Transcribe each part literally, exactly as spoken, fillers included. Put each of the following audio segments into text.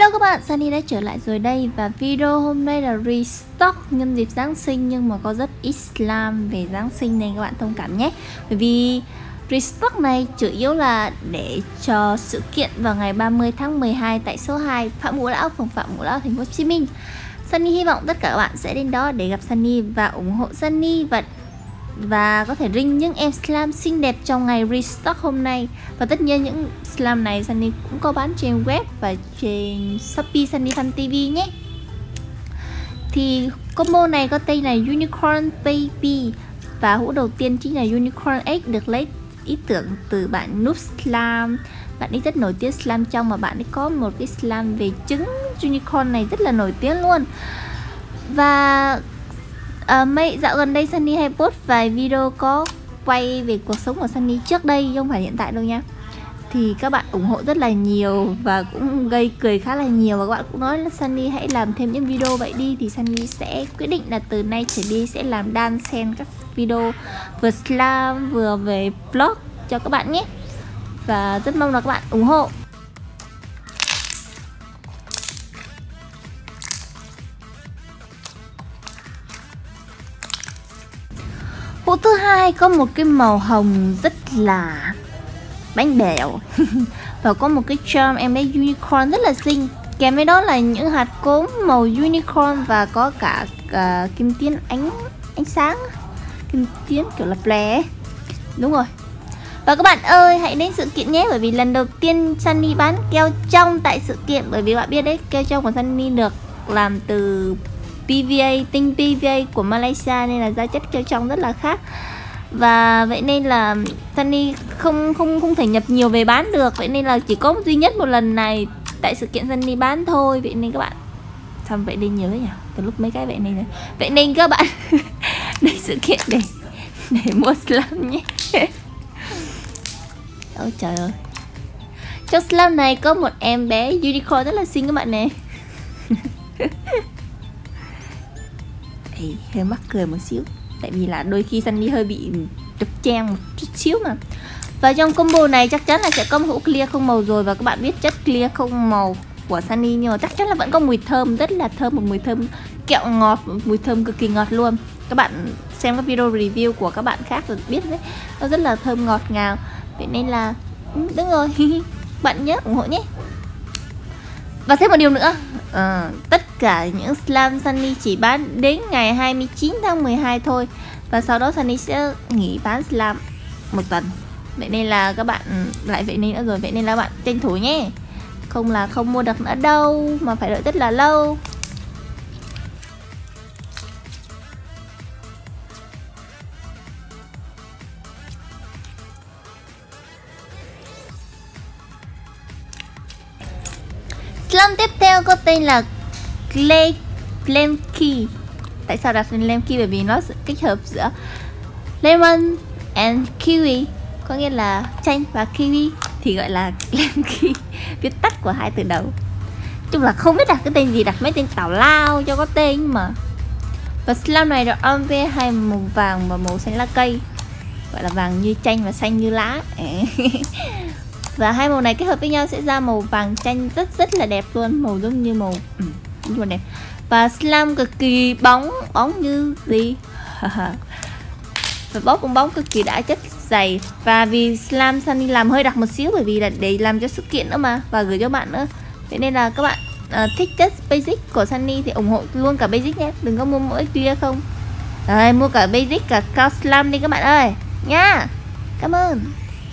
Hello các bạn, Sunny đã trở lại rồi đây. Và video hôm nay là restock nhân dịp Giáng sinh, nhưng mà có rất ít slam về Giáng sinh nên các bạn thông cảm nhé. Bởi vì restock này chủ yếu là để cho sự kiện vào ngày ba mươi tháng mười hai tại số hai Phạm Ngũ Lão, phường Phạm Ngũ Lão, thành phố Hồ Chí Minh. Sunny hy vọng tất cả các bạn sẽ đến đó để gặp Sunny và ủng hộ Sunny và và có thể ring những em slam xinh đẹp trong ngày restock hôm nay. Và tất nhiên những slam này Sunny cũng có bán trên web và trên Shopee Sunny Fan ti vi nhé. Thì combo này có tên là Unicorn Baby, và hũ đầu tiên chính là Unicorn Egg, được lấy ý tưởng từ bạn Noob Slam. Bạn ấy rất nổi tiếng slam trong, mà bạn ấy có một cái slam về trứng unicorn này rất là nổi tiếng luôn. Và À, mấy dạo gần đây Sunny hay post vài video có quay về cuộc sống của Sunny trước đây, không phải hiện tại đâu nha. Thì các bạn ủng hộ rất là nhiều và cũng gây cười khá là nhiều. Và các bạn cũng nói là Sunny hãy làm thêm những video vậy đi. Thì Sunny sẽ quyết định là từ nay trở đi sẽ làm đan xen các video vừa slam vừa về vlog cho các bạn nhé. Và rất mong là các bạn ủng hộ. Hũ thứ hai có một cái màu hồng rất là bánh bèo và có một cái charm em bé unicorn rất là xinh. Kèm với đó là những hạt cốm màu unicorn và có cả uh, kim tuyến ánh ánh sáng, kim tuyến kiểu là flare. Đúng rồi. Và các bạn ơi, hãy đến sự kiện nhé, bởi vì lần đầu tiên Sunny bán keo trong tại sự kiện. Bởi vì bạn biết đấy, keo trong của Sunny được làm từ pê vê a, tinh pê vê a của Malaysia, nên là giá chất keo trong rất là khác. Và vậy nên là Sunny không không không thể nhập nhiều về bán được. Vậy nên là chỉ có duy nhất một lần này tại sự kiện Sunny bán thôi. Vậy nên các bạn, xong vậy nên nhớ nhỉ, từ lúc mấy cái vậy nên vậy nên các bạn đến sự kiện để để mua slam nhé. Ôi trời ơi, trong slam này có một em bé unicorn rất là xinh các bạn này. Ê, hơi mắc cười một xíu, tại vì là đôi khi Sunny hơi bị trục trang một chút xíu mà. Và trong combo này chắc chắn là sẽ có một hũ clear không màu rồi. Và các bạn biết chất clear không màu của Sunny, nhưng mà chắc chắn là vẫn có mùi thơm rất là thơm, một mùi thơm kẹo ngọt, một mùi thơm cực kỳ ngọt luôn. Các bạn xem các video review của các bạn khác rồi biết đấy, nó rất là thơm ngọt ngào. Vậy nên là đúng rồi, bạn nhớ ủng hộ nhé. Và thêm một điều nữa, à, tất cả những slam Sunny chỉ bán đến ngày hai mươi chín tháng mười hai thôi. Và sau đó Sunny sẽ nghỉ bán slam một tuần. Vậy nên là các bạn lại vậy nên nữa rồi. Vậy nên là bạn tranh thủ nhé, không là không mua được nữa đâu, mà phải đợi rất là lâu. Slam tiếp theo có tên là Clay Lemki. Tại sao đặt tên Lemki? Bởi vì nó sự kết hợp giữa lemon and kiwi, có nghĩa là chanh và kiwi, thì gọi là Lemki, viết tắt của hai từ đầu. Chung là không biết đặt cái tên gì, đặt mấy tên tào lao cho có tên mà. Và slam này được on với hai màu vàng và màu xanh lá cây, gọi là vàng như chanh và xanh như lá. Và hai màu này kết hợp với nhau sẽ ra màu vàng chanh rất rất là đẹp luôn, màu giống như màu ừ, nhưng mà đẹp. Và slam cực kỳ bóng, bóng như gì. Và bóng cũng bóng cực kỳ đã, chất dày. Và vì slam Sunny làm hơi đặc một xíu, bởi vì là để làm cho sự kiện nữa mà, và gửi cho bạn nữa. Vậy nên là các bạn uh, thích chất basic của Sunny thì ủng hộ luôn cả basic nhé, đừng có mua mỗi clear không. Rồi mua cả basic cả cao slam đi các bạn ơi nha. Cảm ơn.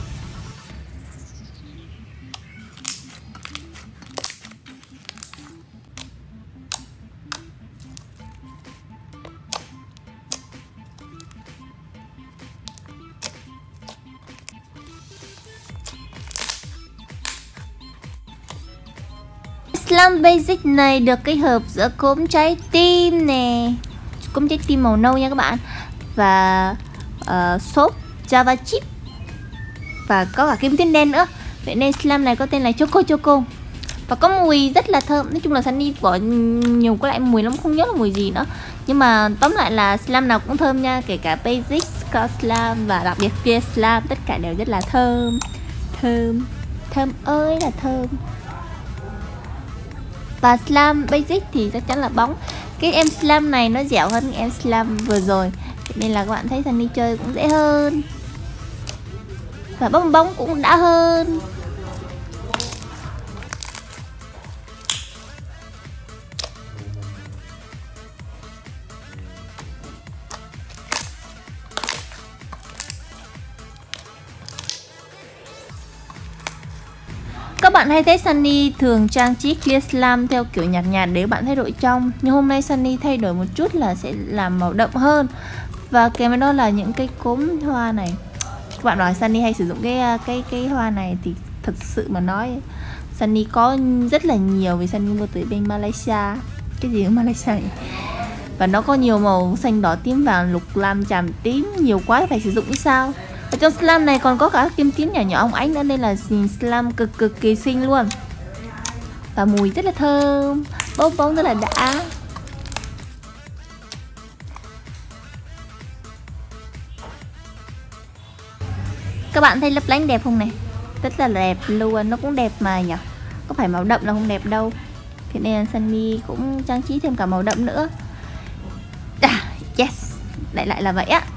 Slam basic này được kết hợp giữa cốm trái tim nè, cốm trái tim màu nâu nha các bạn, và uh, xốp Java chip, và có cả kim tuyến đen nữa. Vậy nên slam này có tên là Choco Choco, và có mùi rất là thơm. Nói chung là Sunny bỏ nhiều có lại mùi lắm, không nhớ là mùi gì nữa. Nhưng mà tóm lại là slam nào cũng thơm nha, kể cả basic, cao slam và đặc biệt pure slam, tất cả đều rất là thơm. Thơm, thơm ơi là thơm. Và slam basic thì chắc chắn là bóng. Cái em slam này nó dẻo hơn em slam vừa rồi, nên là các bạn thấy Sunny chơi cũng dễ hơn và bóng bóng cũng đã hơn. Các bạn hay thấy Sunny thường trang trí clear slam theo kiểu nhạt nhạt để bạn thấy độ trong, nhưng hôm nay Sunny thay đổi một chút là sẽ làm màu đậm hơn, và kèm với đó là những cây cốm hoa này. Các bạn nói Sunny hay sử dụng cái cái cái hoa này thì thật sự mà nói Sunny có rất là nhiều, vì Sunny mua từ bên Malaysia. Cái gì ở Malaysia nhỉ? Và nó có nhiều màu xanh đỏ tím vàng lục lam chàm tím, nhiều quá phải sử dụng như sao. Ở trong slam này còn có cả kim tuyến nhỏ nhỏ óng ánh nữa, nên là nhìn slam cực cực kỳ xinh luôn. Và mùi rất là thơm, bông bóng rất là đã. Các bạn thấy lấp lánh đẹp không này? Rất là đẹp luôn, nó cũng đẹp mà nhỉ? Có phải màu đậm là không đẹp đâu. Thế nên Sunny cũng trang trí thêm cả màu đậm nữa. À, yes, lại lại là vậy á.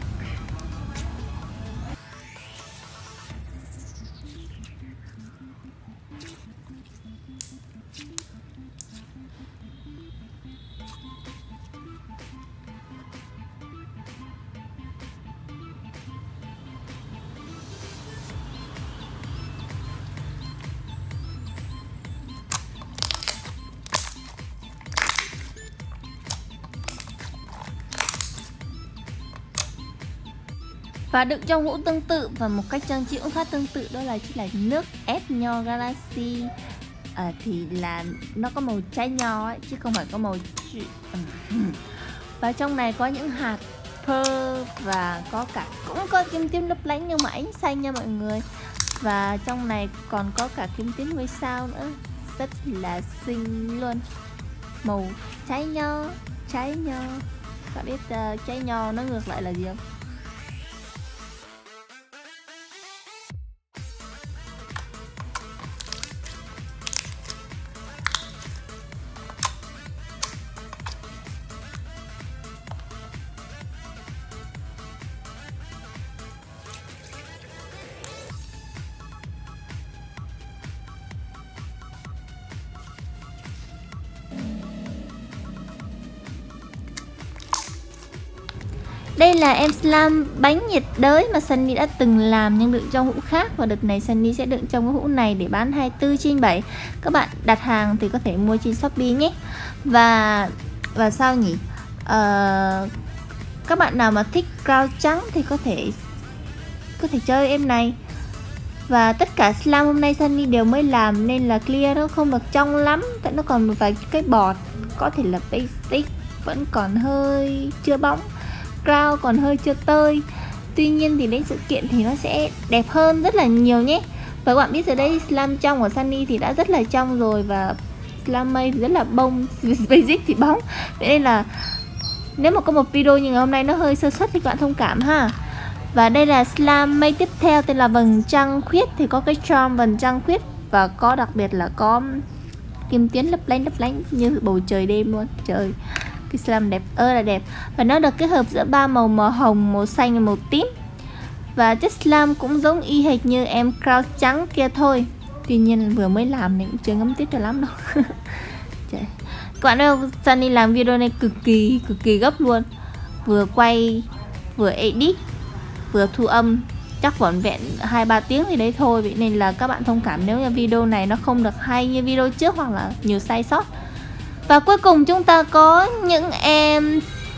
Và đựng trong hũ tương tự và một cách trang trí cũng khá tương tự, đó là chỉ là nước ép nho Galaxy. À, thì là nó có màu trái nho ấy, chứ không phải có màu. Và trong này có những hạt pearl và có cả cũng có kim tuyến lấp lánh nhưng mà ánh xanh nha mọi người. Và trong này còn có cả kim tuyến ngôi sao nữa, rất là xinh luôn. Màu trái nho, trái nho. Các biết uh, trái nho nó ngược lại là gì không? Đây là em slam bánh nhiệt đới mà Sunny đã từng làm nhưng đựng trong hũ khác, và đợt này Sunny sẽ đựng trong cái hũ này để bán hai mươi tư trên bảy. Các bạn đặt hàng thì có thể mua trên Shopee nhé. Và và sao nhỉ? Uh, các bạn nào mà thích crown trắng thì có thể có thể chơi em này. Và tất cả slam hôm nay Sunny đều mới làm nên là clear nó không được trong lắm, tại nó còn một vài cái bọt, có thể là basic vẫn còn hơi chưa bóng, crown còn hơi chưa tơi. Tuy nhiên thì đến sự kiện thì nó sẽ đẹp hơn rất là nhiều nhé. Và các bạn biết rồi đấy, slam trong của Sunny thì đã rất là trong rồi, và slam mây thì rất là bông, basic thì bóng. Vậy nên là nếu mà có một video như ngày hôm nay nó hơi sơ suất thì các bạn thông cảm ha. Và đây là slam mây tiếp theo tên là vầng trăng khuyết, thì có cái charm vầng trăng khuyết và có đặc biệt là có kim tuyến lấp lánh lấp lánh như bầu trời đêm luôn. Trời, cái slam đẹp ơi là đẹp. Và nó được kết hợp giữa ba màu, màu hồng, màu xanh và màu tím. Và chất slam cũng giống y hệt như em crown trắng kia thôi. Tuy nhiên vừa mới làm thì cũng chưa ngấm tiếp cho lắm đâu. Trời. Các bạn thấy không, Sunny làm video này cực kỳ cực kỳ gấp luôn. Vừa quay, vừa edit, vừa thu âm, chắc vỏn vẹn hai ba tiếng thì đấy thôi. Vậy nên là các bạn thông cảm nếu như video này nó không được hay như video trước hoặc là nhiều sai sót. Và cuối cùng chúng ta có những em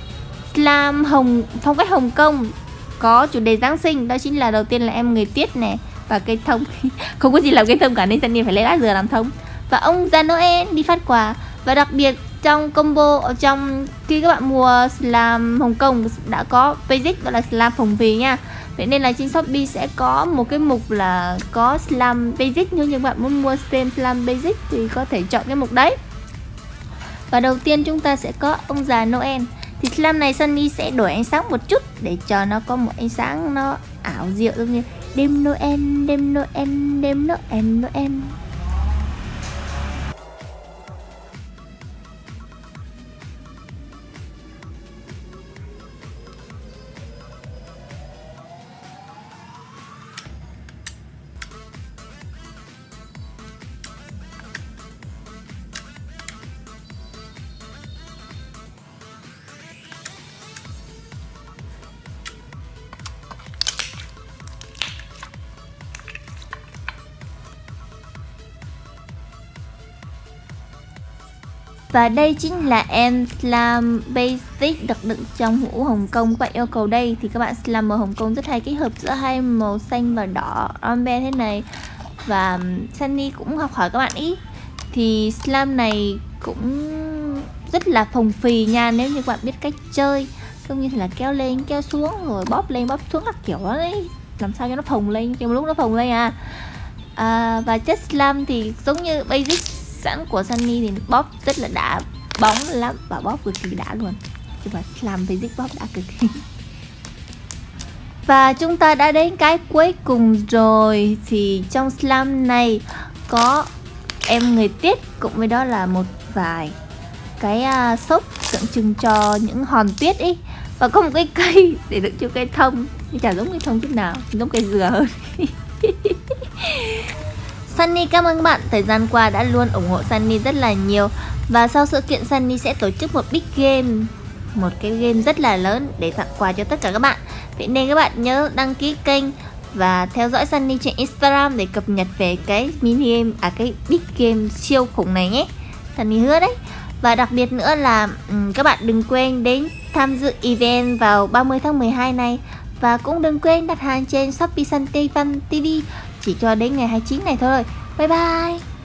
slam hồng, phong cách Hồng Kông, có chủ đề Giáng sinh. Đó chính là đầu tiên là em người tuyết này và cây thông. Không có gì làm cây thông cả nên Sunny phải lấy lá dừa làm thông. Và ông già Noel đi phát quà. Và đặc biệt trong combo, ở trong khi các bạn mua slam Hồng Kông đã có basic, đó là slam phồng vì nha. Vậy nên là trên Shopee sẽ có một cái mục là có slam basic. Nếu như bạn muốn mua thêm slam basic thì có thể chọn cái mục đấy. Và đầu tiên chúng ta sẽ có ông già Noel. Thì slam này Sunny sẽ đổi ánh sáng một chút để cho nó có một ánh sáng nó ảo diệu, giống như đêm Noel, đêm Noel, đêm Noel, Noel. Và đây chính là em Slam Basic được đựng trong hũ Hồng Kông. Các bạn yêu cầu đây thì các bạn Slam màu Hồng Kông rất hay kết hợp giữa hai màu xanh và đỏ amber thế này. Và Sunny cũng học hỏi các bạn ý. Thì Slam này cũng rất là phồng phì nha, nếu như các bạn biết cách chơi. Không như là kéo lên, kéo xuống, rồi bóp lên, bóp xuống các kiểu đó đấy. Làm sao cho nó phồng lên, trong lúc nó phồng lên à. à Và chất Slam thì giống như basic sẵn của Sunny thì bóp rất là đã, bóng lắm và bóp cực kỳ đã luôn. Nhưng mà Slam basic bóp đã cực kỳ. Và chúng ta đã đến cái cuối cùng rồi. Thì trong Slam này có em người tuyết, cũng với đó là một vài cái uh, xốp tượng trưng cho những hòn tuyết ý. Và có một cái cây để đựng cho cây thông, nhưng chả giống cây thông chút nào, giống cây dừa hơn. Sunny cảm ơn các bạn thời gian qua đã luôn ủng hộ Sunny rất là nhiều. Và sau sự kiện Sunny sẽ tổ chức một big game, một cái game rất là lớn để tặng quà cho tất cả các bạn. Vậy nên các bạn nhớ đăng ký kênh và theo dõi Sunny trên Instagram để cập nhật về cái mini game, à cái big game siêu khủng này nhé. Sunny hứa đấy. Và đặc biệt nữa là um, các bạn đừng quên đến tham dự event vào ba mươi tháng mười hai này. Và cũng đừng quên đặt hàng trên Shopee Sun Tây Văn ti vi chỉ cho đến ngày hai mươi chín này thôi. Bye bye.